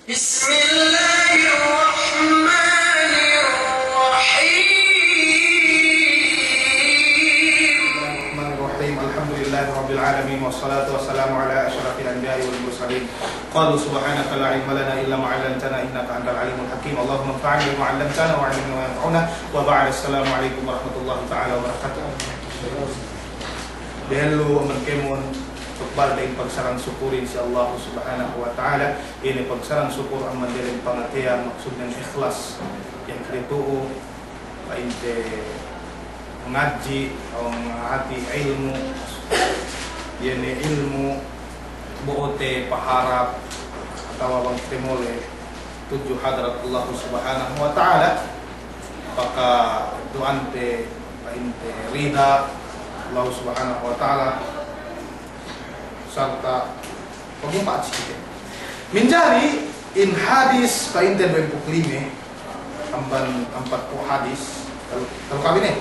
Bismillahirrahmanirrahim. Alhamdulillahirabbil alamin wassalatu wassalamu ala asyrafil anbiya'i wal mursalin. Qalu subhanaka la ilma lana illa ma 'allamtana innaka antal alimul hakim. Allahumma anfa'na bima 'allamtana wa 'allimna ma yanfa'una. Wa ba'd. Assalamu alaikum warahmatullahi taala wabarakatuh. Dahulu merkemon tukbal din pagsarang syukur insyaallah subhanahu wa ta'ala. Ini pagsarang syukur ang mandiling pangatian maksud ng ikhlas yang krituo painte mengaji o hati ilmu yene ilmu buote paharap atau bang temole tujuh hadrat Allah subhanahu wa ta'ala paka duante painte rida Allah subhanahu wa ta'ala serta pemumpat sedikit menjadi in hadis painte 25 amban 40 hadis kalau kami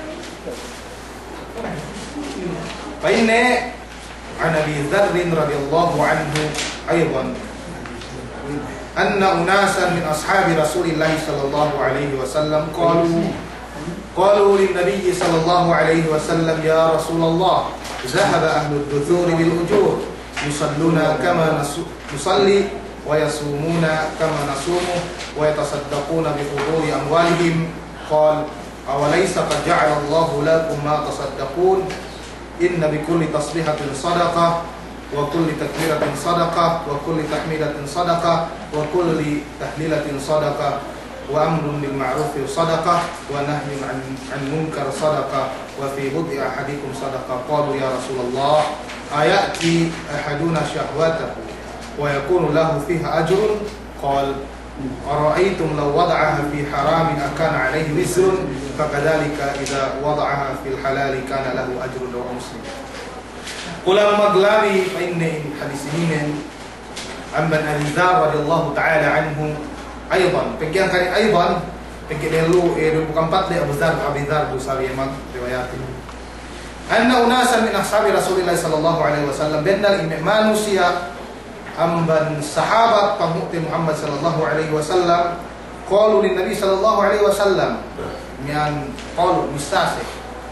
paine an Abi Dzar radhiyallahu anhu aidan anna unasan min ashabi Rasulillah sallallahu alaihi wasallam qalu lin nabiy sallallahu alaihi wasallam ya Rasulullah zahaba ahlu ad-duthur bil ujur yusalluna kama nusalli wa yasumuna kama nasumu wa yatasaddaquna bi fuduri amwalihim qala awalaysa qad ja'ala Allahu lakum ma tasaddaqun inna bi kulli tasbihatin sadaqah wa kulli takbiratin sadaqah wa kulli tahmidatin sadaqah wa kulli tahlilatin sadaqah wa amrun bil ma'ruf sadaqah wa nahyun 'an munkar sadaqah wa fi bud'i ahadikum sadaqah. Qalu ya Rasulullah ayati ahaduna syahwatahu wa yakunu lahu fiha ajrun qala ara'aytum law wada'aha fi haramin akana 'alayhi wizrun fakadzalika idza wada'aha fil halal kana lahu ajrun. Rawahu Muslim. Qala Maglari fa inna hadis ini amman Abi Dzar radhiyallahu ta'ala anhu aidan pegian kali aidan pegian dulu 24 de Abu Dzar Busari emang riwayat ini anna unasan min ashabi Rasulillah sallallahu alaihi wasallam benar ini manusia amban sahabat pengikut Muhammad sallallahu alaihi wasallam qalu lin nabi sallallahu alaihi wasallam mian qalu misasih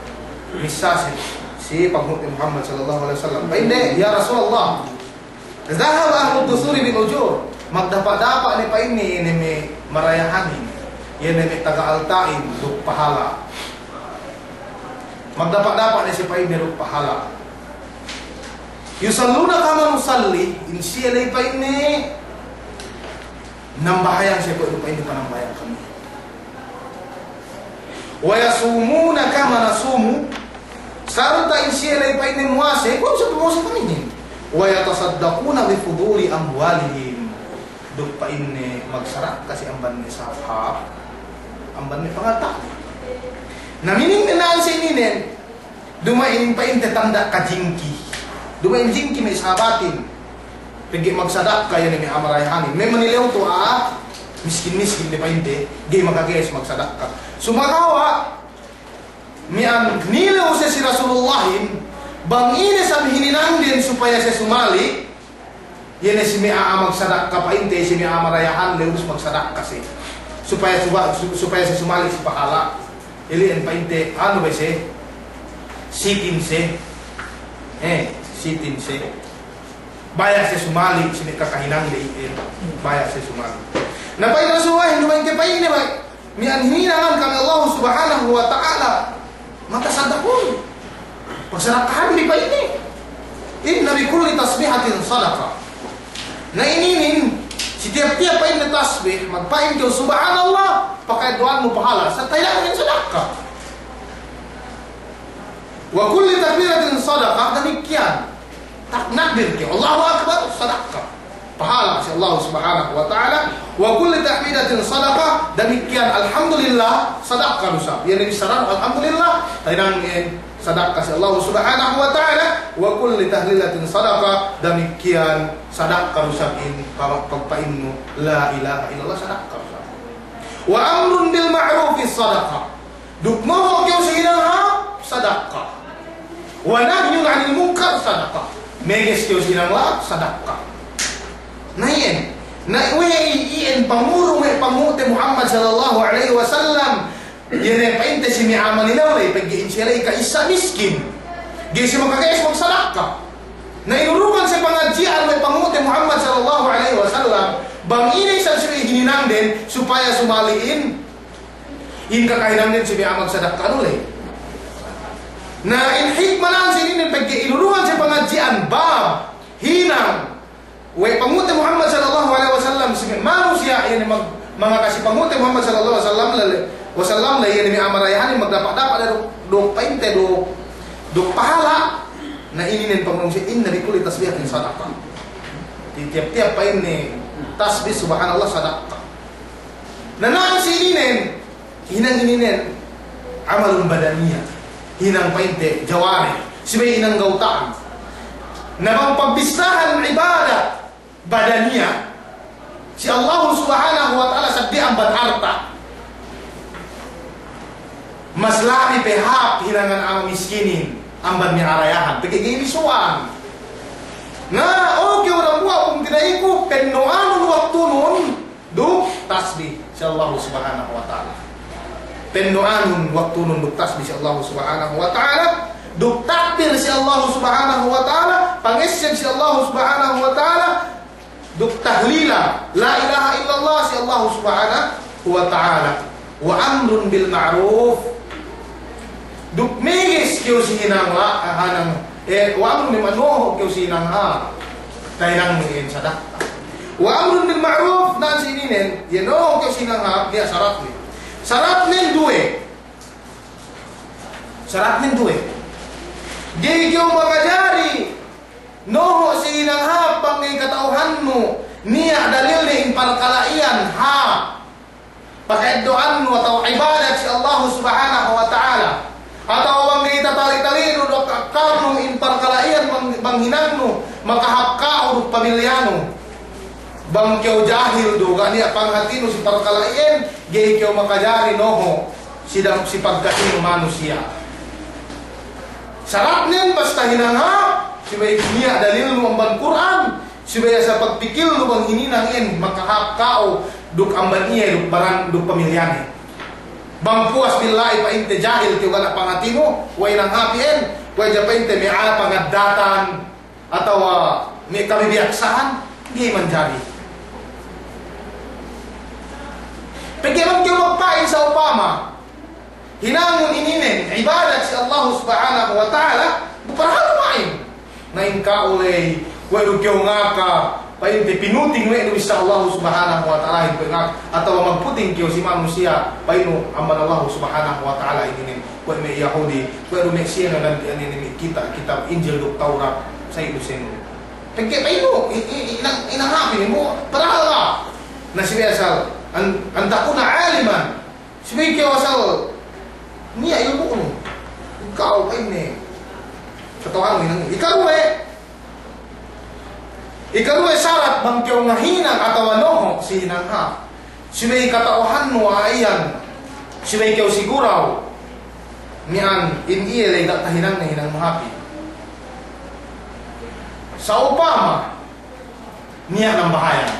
si pengikut Muhammad sallallahu alaihi wasallam bainde ya Rasulullah zahab ahlu dusuri bil ujur magdapat-dapat ni pa ini may marayahani yan may taga-altain duk pahala magdapat-dapat ni si pa ini duk pahala yusalluna kama nusalli insyaallah pa ini nambahayan siya po pa ini panambahayan kami wa yasumuna kama nasumu sarta insyaallah pa ini muase kung sa pumusa kami ni wa yatasaddaquna bi fuduri amwalihim duk pa ini magsarak kasi amban ni sahab amban ni pangatak namining ninaan sa ininin dumain pa ini tanda kajingki dumain jingki may sahabatin pigi magsadak kaya ni may amarayahanin may manilew to miskin-miskin di pa hindi gay magagayas magsadak ka sumakawa mian nilew sa si Rasulullahin bang ini sa hininan din supaya siya sumali yan si may magsadak ka pa hindi si may amarayahan lewis magsadak kasi supaya siya sumali si pahala iliin pa hindi ano ba siya sitin siya sitin siya baya siya sumali si may kakahinang liin baya siya sumali napay nasuwahin lumayin kay pa ini ba mianhinan kami Allah subhanahu wa ta'ala matasadakun pagsadakahan di pa ini inna bi kulli tasbihatin sadaqah na ininin si tiap-tiap pain na tasbih magpain ka subhanallah pakai doan mo pahala sa tayaan ng sadaqah wa kulli takbiratin sadaqah demikian tak nakbir ki Allahu akbar sadaqah pahala si Allah subhanahu wa ta'ala wa kulli tahmidatin sadaqah demikian alhamdulillah sadaqah usap yan disaran alhamdulillah tayang sadaqah si Allah subhanahu wa ta'ala wa kulli tahlilatin sadaqah demikian sadaqah usapin pagpain mo la ilaha illallah sadaqah usap wa amrun bil ma'ruf sadaqah dukmo kyo sa hinaha sadaqah wa nahyun 'anil munkar sadaqah meges kyo sinangla sadaqah na yan Na iyan pamuro may pamute Muhammad sallallahu alaihi wasallam. Yan ay painte si miama nila ay paggiin sila ikaisa miskin. Gisi magkakais magsalak ka. Na inurukan sa pangadjian may pamute Muhammad sallallahu alaihi wasallam. Banginay sa siya hininang din supaya sumaliin. Yung kakahinang din si miama magsadak ka nulay. Na inhikman ang sininin pagkiinurukan sa pangadjian bab hinang way pamute Muhammad sallallahu alaihi wasallam mano siya yan mga kasi pamute Muhammad sallallahu alaihi wasallam la yan mi amarayahan magdapat-dapat do painte do pahala na ininin pamulong siya inna bi kulli tasbihatin sadaqah. Tiap-tiap pa ini tasbih subhanallah sadaqah. Nanang si ininin hinang ininin amalun badaniyah hinang painte jawari sibay inang gautaan na pagbistahan ng ibadah badaniya si Allah subhanahu wa ta'ala sa di amban harta mas lami pehap hilangan ang miskinin amban mi arayahan pagigimisuan na okay orang buat kung kinaiku penuanun waktu nun do tasbih si Allah subhanahu wa ta'ala penuanun waktu nun do tasbih si Allah subhanahu wa ta'ala duk takbir si Allah subhanahu wa ta'ala pangesem si Allah subhanahu wa ta'ala duk tahlila la ilaha illallah si Allah subhanahu wa ta'ala wa amrun bil ma'ruf duk migis kiyo si hinang la hanang wa amrun bil ma'ruf kiyo si hinang ha tainang ngin sadak wa amrun bil ma'ruf na si ninen yeno kiyo si hinang ha dia syarat nin duwe di kyo magajari noho si inang hapang ngay katauhan mo niya dalil ni imparkalaian ha pakaidoan mo atau ibadat si Allah subhanahu wa ta'ala atau bang ngay tatali-tali do karno imparkalaian banghinan mo makahapka o pamilyano bang kyo jahil do ganiya panghatino si parkalaian gay kyo makajari noho si pagkatino manusia. Syarat nin basta hinangha sibay niya dalil mo amban Quran sibay sa pagpikil lo bang hininangin makahap kao duk amban iya duk barang duk pamilyan bang puas billahi pa inte jahil kyo kana pangatimo way nang hapien way ja pa inte may ala pangadatan atau may kabibiyaksaan di man jari pagkibang kyo magpain sa upama hinangon ininin ibadat si Allah subhanahu wa ta'ala buparahal main nain ka ulay wala kyo nga ka painte pinuting we sa Allah subhanahu wa ta'ala nga atau magputing kyo si manusia paino aman Allah subhanahu wa ta'ala ininin wala may Yahudi wala may siya nga ganti kita kitab Injil duk Taurat sa ilusin pagkip paino inanghapi mo parahal ka na si Besal anda ko na aliman si kyo asal niya ilmu mo ikaw ay ne katawahan mo nang ikaruwe syarat bang kyo nga hinang atawa noho si hinang ha sibay katauhan mo ayan sibay kyo siguraw niyan iniyelay datahinang na hinang mahapi sa upama niya ng bahayan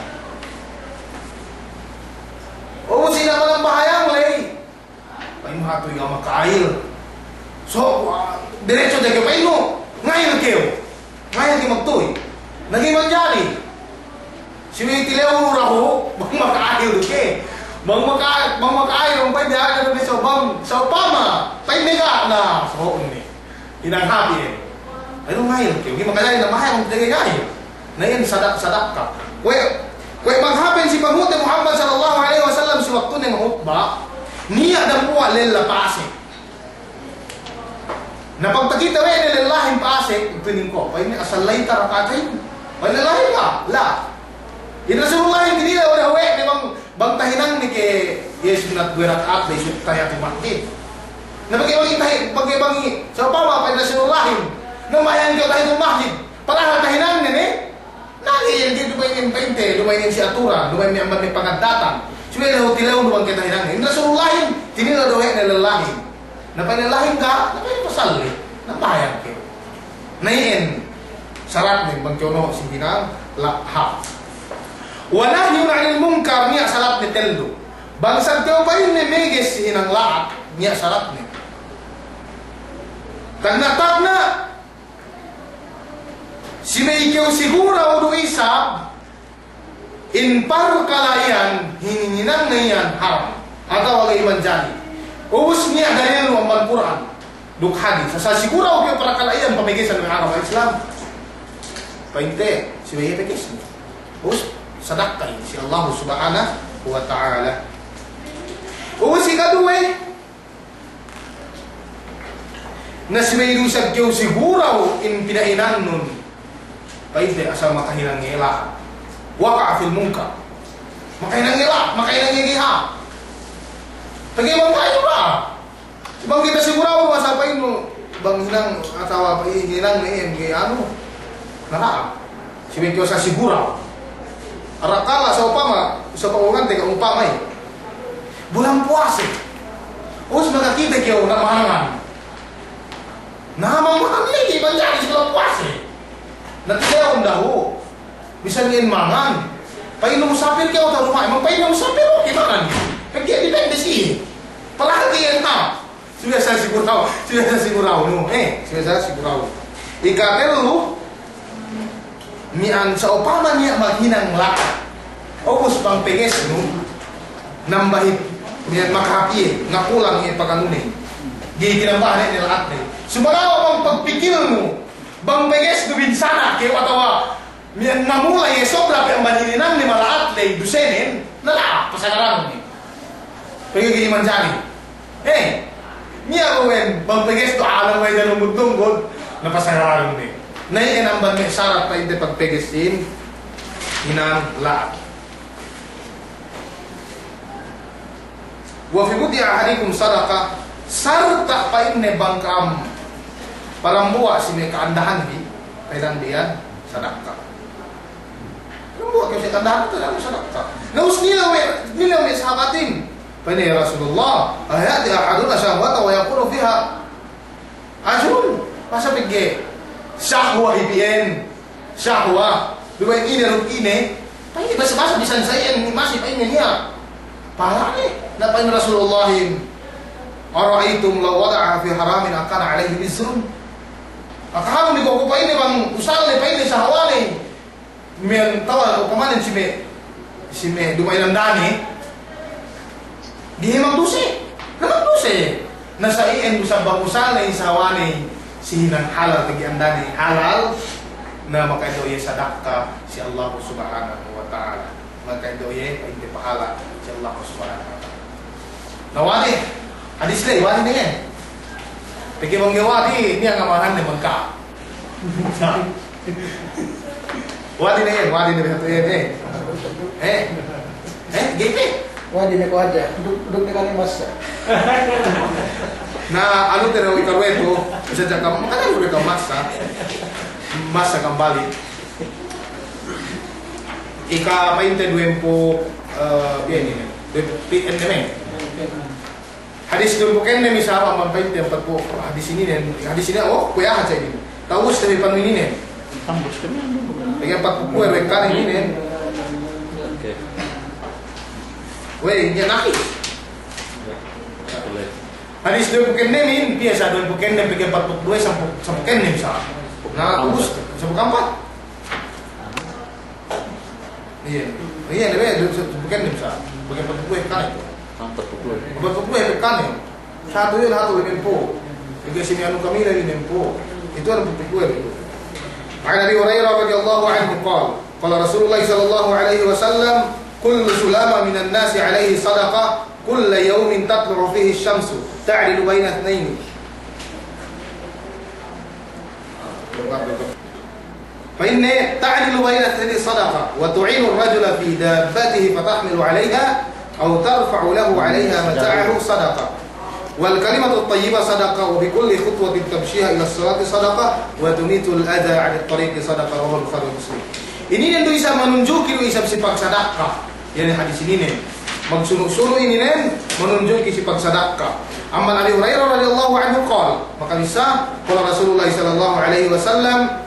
o sila ka ng bahayang lay paano hatoy nga makail so diretso dahil kayo paano ngayon kayo magtoy naging manjari sinitilew raho bang makail ke bang makail ang pwede agad na sa upama tayo mega na so ni inanghapi ano ngayon kayo hindi makadali na mahal ang tagay ngayon na yan sadak ka kaya maghapin si pamute Muhammad sallallahu alaihi wasallam si waktu ng hutba niya damuwa lelapasik na pagtakita rin lelahing pasik ipinin ko pa ini asal lain tarakatay panalahin ka la inasulullahin hindi na wala huwe ni bang tahinang ni ke yesu nat duwerat at na isu kaya tumakit na pag-ibangi sa pama pa inasulullahin nang mayan ka tayo tumakit para tahinang nini nangin hindi lumayin si atura lumayin ni amban ni pangadatan sumay na hutilaw nuwang kita hinangin inasulullahin tinila dohe na lalahin na panalahin ka na kayo pasali na bayan kayo naiin sarat ni bangkyono si hinang lahap Wa nahyun 'anil munkar niya salat ni telu. Bangsat kau pain ni meges inang laat niya salat ni. Karena takna si may ikaw sigura o isab in parkalayan hininginan na yan haram atau wala iman jani. Ubus niya dalil ng Al-Quran duk hadis. Sa sigura o kayo parkalayan pamigisan ng agama Islam. Painte si may ipikis niya. Ubus sadakay si Allah subhanahu wa ta'ala. Ubus ikaduwe na si may lusag kayo sigura o in pinainan nun. Painte asal makahinang ngela. Waka fil munkar. Makahinang ngela, makahinang ngigiha. Tagay kayo ba? Ibang kita sigura mo masapain mo bang hinang atawa pa hinang ni ano? Nara. Si may kayo sa sigura. Arakala sa upama, sa paungan teka upamay. Bulan puasa. Us makakita kayo na mahangan. Namamahan lagi banjari sa bulan puasa. Natilaw ang daho. Bisa ngin mangan. Painom musafir kayo sa rumah. Emang painom musafir o kimangan niyo? Kaya depende siya. Palagi yan ha. Sudah saya siguraw. Sudah saya siguraw. No? Sudah saya siguraw. Ikatelo, mian sa upama niya maghinang lakat. Opos pang penges no? Nambahit. Mian makahapi. Ngakulang niya pagkanunin. Giginambahan niya lakat niya. Sumagawa bang pagpikil mo. Bang penges dubin sana. Kaya watawa. Mian namulay sobra ang manininang ni malaat lay dusenin. Nala. Pasagarang niya. Pagiging manjani. Niya kawen, pagpagis to alam may dalong mudunggod, napasaralan ni. Naiinamban may sarap pa hindi pagpagisin, hinang laat. Wafibuti ahadikum sadaka, sarta pa inne bangkam, palambuwa si may kaandahan di, kailan diyan, sadaka. Palambuwa kasi kaandahan ito, sadaka. Naus nila may sahabatin. Fani ya Rasulullah, ayati ahaduna syahwata wa yakunu fiha ajrun. Masa pigge syahwa ibien. Syahwa. Dua ini ruk ini. Paini basa-basa bisan saya masih paini niya. Pahala ni. Napain Rasulullah ara'aitum law wada'a fi haramin akana alaihi wizrun. Akahamu ni ko paini bang usal ni paini syahwa ni. Mian tawa kamanin si me dumailan dani. Di himang dusi. Namang dusi. Nasa iyan usab bang usalay sa hawanay si hinang halal tagi andani halal na makaidoye sadaka si Allah subhanahu wa ta'ala. Makaidoye hindi pahala si Allah subhanahu wa ta'ala. Nawadi. Hadis lay, wadi na yan. Pagi mong gawadi, ini ang amahan ni magka. Wadi na yan, wadi na yan. Gipi. Wah, di neko aja. Duduk di kali mas. Na ano tero ikarweto, bisa jaga makanya udah ke masa kembali. Ika painte duempo bien ini. PNM. Hadis duempo kene misal am painte 40 hadis ini oh kuya aja ini. Tahu dari panu ini nih. Tambus kami. Dengan 40 rekan ini nih. Oke. Weh, dia nakis. Hadis dua bukan nemin, biasa dua bukan nem pergi 42 sampai kenem sah. Nah, terus sampai keempat. Iya, dua bukan nem sah. Bukan 42 kan itu. 42 kan itu. Satu lebih nempo. Tiga sini anu kami lagi nempo. Itu ada 42 itu. An Abi Hurairah radhiyallahu anhu qala Rasulullah sallallahu alaihi wasallam kullu sulama minan nasi alaihi sadaqah kulla yawmin tatlu'u fihi asy-syamsu ta'dilu baina itsnaini. Fa inna ta'dilu baina itsnaini sadaqah wa tu'inu ar-rajula fi dabbatihi fatahmilu 'alayha aw tarfa'u lahu 'alayha mata'ahu sadaqah. Wal kalimatu at-tayyibah sadaqah wa bi kulli khutwatin tamshiha ila as-salati sadaqah wa tumitu al-adha 'ala at-tariqi sadaqah wa Bukhari Muslim. Ini yang bisa menunjuki isap sifat sedekah. Yang hadis ini nih. Magsunu-sunu ini nih menunjuki sifat sedekah. Amma Abi Hurairah radhiyallahu anhu qala, maka bisa qala Rasulullah sallallahu alaihi wasallam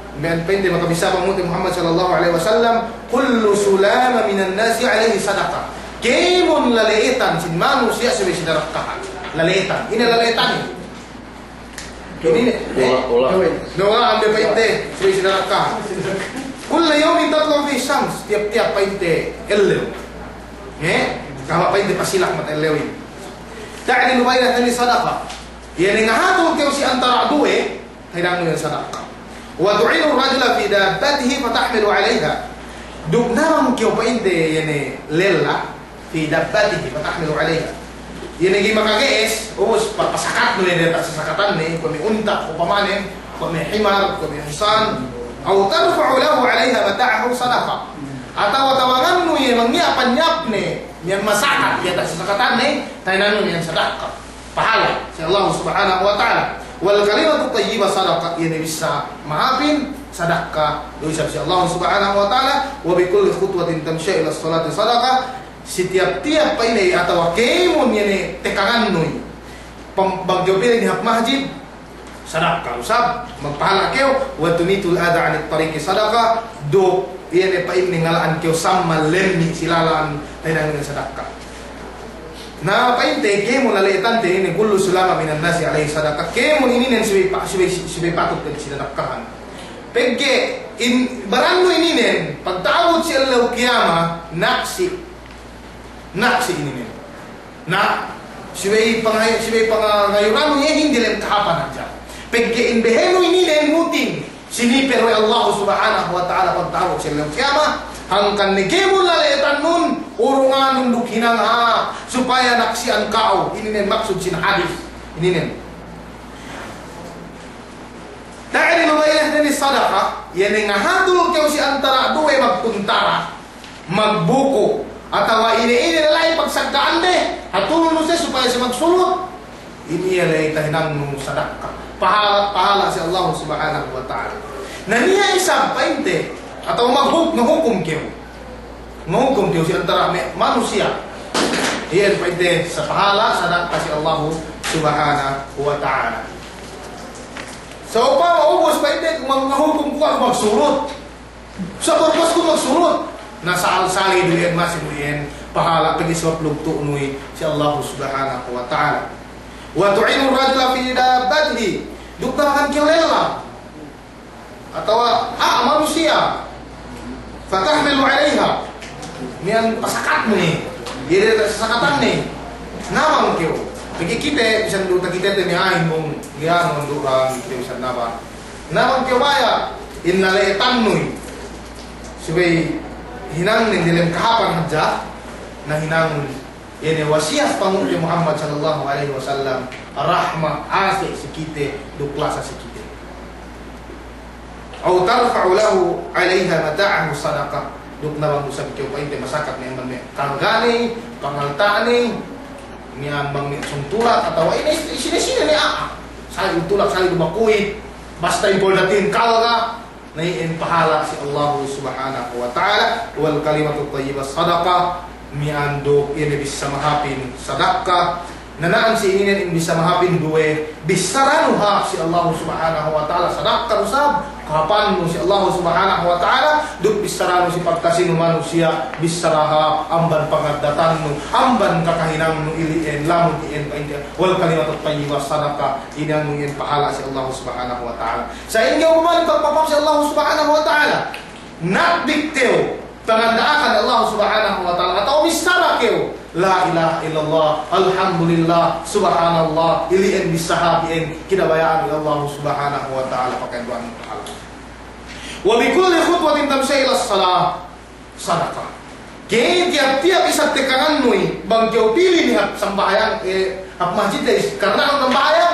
men pende maka bisa pamuti Muhammad sallallahu alaihi wasallam kullu sulama minan nasi alaihi sadaqah. Kemun lalaitan sin manusia sebagai sedekah. Lalaitan. Ini lalaitan. Ini doa ambil painte sebagai sedekah. Kullu yawmin tatlu fi syams, tiap-tiap painte elew. Kalau painte pasilah mat elewin. Ta'dilu baina tani sadaqah. Yani ngahatul kau si antara dua, tidang yang sadaqah. Wa tu'inu rajula fi dabbatihi fatahmilu 'alayha. Duk namang kau painte yani lela fi dabbatihi fatahmilu 'alayha. Yani gimana guys? Us pasakat nu ni tak sasakatan ni, kami unta upamane, kami himar, kami hisan, atau tarfa'u lahu 'alayha mata'ahu sadaqah. Atau tawangan nu yang menyiapkan ni, yang masakat dia tak sasakatan ni, tayanan nu yang sedekah. Pahala si Allah Subhanahu wa taala. Wal kalimatu thayyibah sadaqah, ini bisa maafin sedekah. Dosa si Allah Subhanahu wa taala, wa bi kulli khutwatin tamshi ila sholati sadaqah. Setiap-tiap ini atau kemun ini tekangan nui pembagyo pilih di hak masjid sedekah usab magpahala keo wa tumitul ada anit tariqi sadaqah do ini pa ini ngalaan keo sama lemni silalaan tayo ng sedekah. Na pa inte kemun lalaitan ini kullu sulama minan nasi alaihi sadaqah. Kemun ini nen sibi patut ka sedekahan. Pegge in barando ini nen pagtawod si Allah kiyama naksi ini nen. Na sibi pangayuran niya hindi lang kahapan aja. Pegge in beheno ini nen muting sinipero Allah Subhanahu wa taala pagtawod si Allah kiyama. Hangkan ni kemul lalaitan nun urungan nunduk hinang ha supaya naksian kau. Ini nen maksud sin hadis. Ini nen. Ta'dilu baina tani sadaqah, yani ngahatul kau si antara dua magtuntara, magbuko atau ini lalai pagsagdaan deh. Hatul nu supaya si magsulot. Ini lalai tahinang nu sadaqah. Pahala si Allah Subhanahu wa taala. Naniya isang painte atau menghukum kau si antara manusia. Iyan painte sa pahala sadaqah si Allah Subhanahu wa taala. So pa maubos painte kung menghukum ko ako magsurot. Sa purpose ko magsurot. Nasa alsali duyan masimuyen pahala pagi sa plugto nui si Allah Subhanahu wa taala. Wa tu'inu rajula fi dabbatihi. Duktakan kilela atau manusia fatahmilu 'alaiha nian pasakat ni dia sasakatan ni namang kyo bagi kita bisa dulu kita ni ain mong gian mong kita bisa napa namang kyo baya innalaitan nui sebagai hinang ning dalam kahapan haja na hinang ini wasiat pangundi Muhammad sallallahu alaihi wasallam rahmah asik sikite duklasa sikite au tarfa'u lahu 'alaiha mata'ahu sadaqah duk nawang usab kyo painte masakat ni man kanggani pangaltani ni ambang ni suntulat atau ini sini ni sali tulak sali dumakuit basta importantin kalga naiin pahala si Allah Subhanahu wa taala wal kalimatu thayyibah sadaqah miando ini bisa mahapin sedekah nanaan si ini bisa mahapin duwe bisaranuha si Allah Subhanahu wa taala sedekah usab kapan si Allah Subhanahu wa taala duk bisaranu si pagkasin manusia bisaraha amban pangadatan nu amban kakahinang nu ilien lamun ien wal kalimatu thayyibah sadaqah ini ang ien pahala si Allah Subhanahu wa taala sa inyo man pagpapap si Allah Subhanahu wa taala nakdikteo pangandaakan Allah Subhanahu wa taala atau misara keo la ilaha illallah alhamdulillah subhanallah ilien bisahabien kinabayaan Allah Subhanahu wa taala pakai doa pahala wa bi kulli khutwatin tamshi ila shalah sadaqah kaya tiap-tiap isang tekangan nui bang kau pilih ni sembahyang hak masjid karena ang sembahyang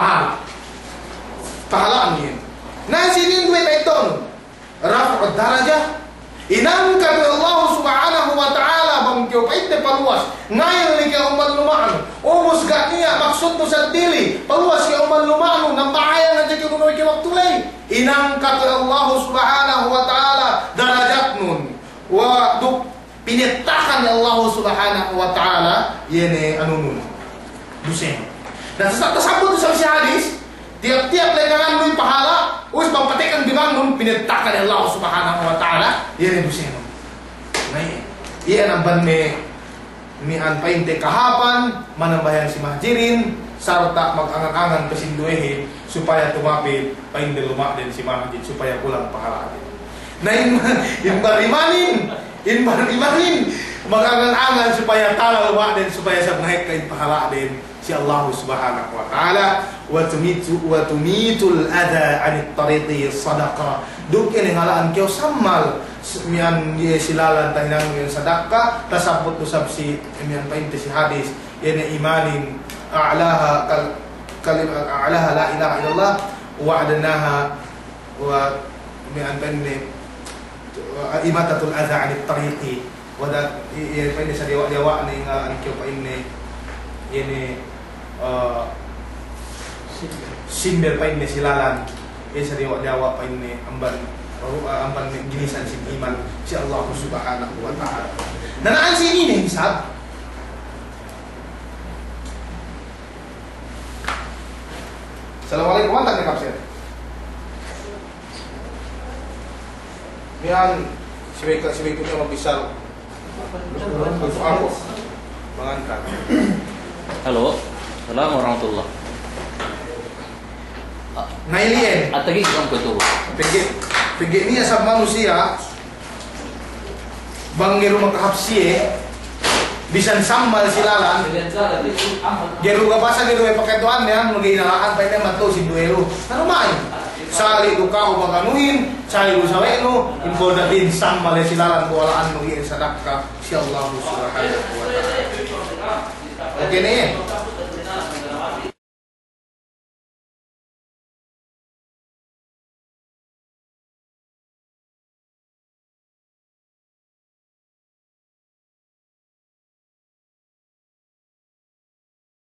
pahalaan niyan na sinin duit ito rafa'ud darajah inangkat Allah Subhanahu wa taala bang kyo paite paluas ngayon ni kay umal lumano ubos gak niya maksud mo sa dili paluas kay umal lumano nang bahaya na kay kuno kay maktulay inangkat Allah Subhanahu wa taala darajat nun wa duk pinitakan Allah Subhanahu wa taala yene nun dusen dan sesat tersambut sa hadis tiap-tiap lekangan nun pahala Us pampatikan dibangun pinitakan Allah Subhanahu wa taala yan duseno. Nay, iyan ang banme mian painte kahapan manambayan si Mahjirin sarta mag-angan-angan kasinduehin supaya tumapit painde lumak din si Mahjid supaya pulang pahala din. Na inbarimanin mag-angan-angan supaya tala lumak din supaya sa naik kain pahala din si Allah Subhanahu wa taala wa tumitul adha anit tariqi sadaqah. Duk ini ngalaan kyo samal mian silalan tahinang mian sadaqah tasabut usab si mian painte si hadis yani imanin a'laha kalimat a'laha la ilaha illallah wa adnaha wa mian painte imatatul adha anit tariqi wa da painte sa dewa ni nga an kyo painte ini simber painte silalan sa dewa painte amban ginisan si iman si Allah Subhanahu wa taala. Nanaan si ini nih hisab. Assalamualaikum warahmatullahi wabarakatuh. Mian si mabisal. Aku mengangkat. Halo. Assalamualaikum warahmatullahi. Ngailien. Atagi kang betul. Pigi niya sa manusia banggiru makahapsi bisan samal silalan geru gabasa geru paketuan ya maginalaan pa ina mato si duelo ano may sali du ka maganuhin sali du saweno impoda din samal silalan ko walaan mo sadaka si Allah Subhanahu wa taala. Oke nih